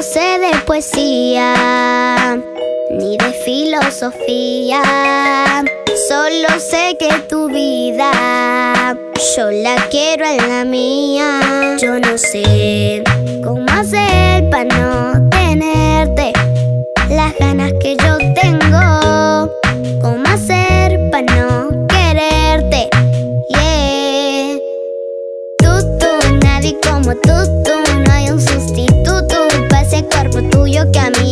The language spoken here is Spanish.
sé de poesía ni de filosofía, solo sé que tu vida yo la quiero en la mía. Yo no sé cómo hacer para no tenerte las ganas que yo tengo, cómo hacer para no quererte, yeah. Tú, nadie como tú, no hay un sustituto para ese cuerpo tuyo que a mí